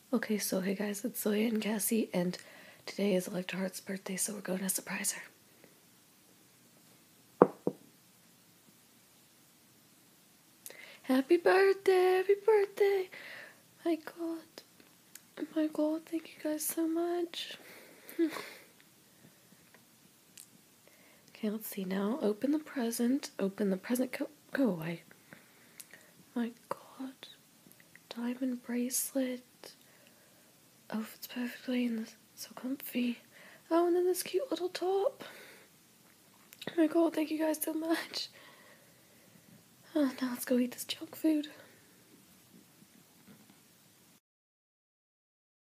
Okay, so hey guys, it's Zoya and Cassie, and today is Electra Heart's birthday, so we're going to surprise her. Happy birthday, happy birthday! My god, thank you guys so much. Okay, let's see now. Open the present, go away. My god, diamond bracelet. Oh, it's perfectly and so comfy. Oh, and then this cute little top. Oh my god, thank you guys so much. Now let's go eat this junk food.